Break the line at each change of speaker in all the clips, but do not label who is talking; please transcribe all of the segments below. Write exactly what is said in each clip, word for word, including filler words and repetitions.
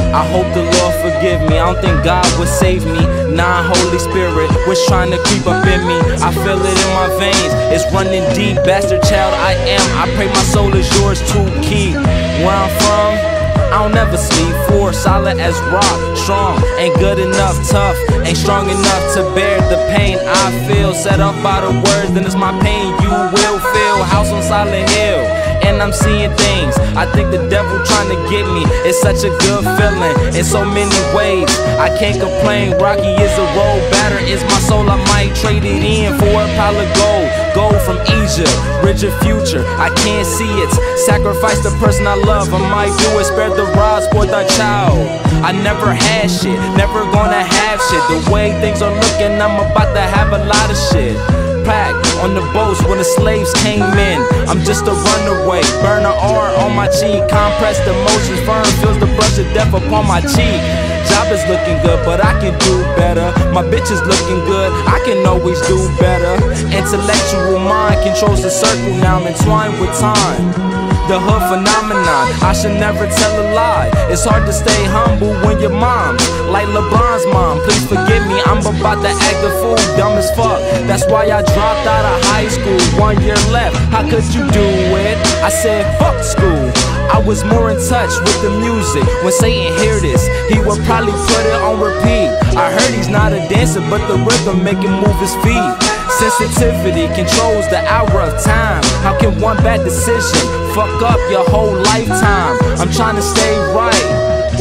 I hope the Lord forgive me. I don't think God would save me. Nah, Holy Spirit was trying to creep up in me. I feel it in my veins, it's running deep. Bastard child I am, I pray my soul is yours to keep. Where I'm from, I don't ever sleep. For solid as rock, strong, ain't good enough, tough, ain't strong enough to bear the pain I feel. Set up by the words, then it's my pain you will feel. House on Silent Hill, and I'm seeing things. I think the devil trying to get me. It's such a good feeling in so many ways. I can't complain. Rocky is a road, batter is my soul. I might trade it in for a pile of gold. Gold from Egypt, richer future. I can't see it. Sacrifice the person I love. I might do it. Spare the rods for the child. I never had shit, never gonna have shit. The way things are looking, I'm about to have a lot of shit. Packed on the boats when the slaves came in. I'm just a runaway, burn a R on my cheek. Compressed emotions, firm feels the brush of death upon my cheek. Job is looking good, but I can do better. My bitch is looking good, I can always do better. Intellectual mind controls the circle, now I'm entwined with time. The hood phenomenon, I should never tell a lie. It's hard to stay humble when your mom's like LeBron's mom. Please forgive me, I'm about to act a fool, dumb as fuck. That's why I dropped out of high school, one year left. How could you do it? I said fuck school. I was more in touch with the music. When Satan hear this, he would probably put it on repeat. I heard he's not a dancer, but the rhythm make him move his feet. Sensitivity controls the hour of time. How can one bad decision fuck up your whole lifetime? I'm trying to stay right.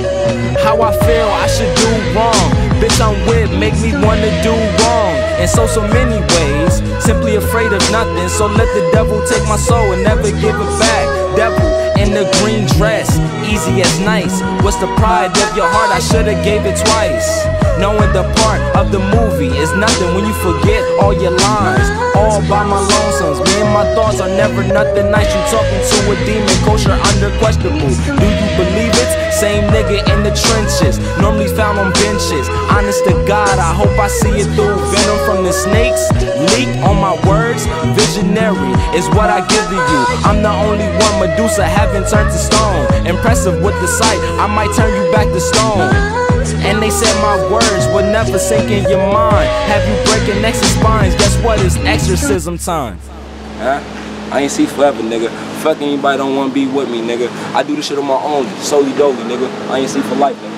How I feel, I should do wrong. Bitch, I'm with, make me wanna do wrong. In so, so many ways, simply afraid of nothing. So let the devil take my soul and never give it back. Devil in the green dress, easy as nice. What's the pride of your heart? I should've gave it twice. Knowing the part of the movie is nothing when you forget all your lines. All by my lonesomes, me and my thoughts are never nothing nice. You talking to a demon, kosher under questionable. Do you believe it? Same nigga in the trenches, normally found on benches. Honest to God, I hope I see it through. Venom from the snakes, leak on my words. Visionary is what I give to you. I'm the only one Medusa haven't turned to stone. Impressive with the sight, I might turn you back to stone. And they said my words would never sink in your mind. Have you breaking necks and spines? Guess what? It's exorcism time. Huh? I ain't see forever, nigga. Fuck anybody don't wanna be with me, nigga. I do this shit on my own, solely dolly, nigga. I ain't see for life, nigga.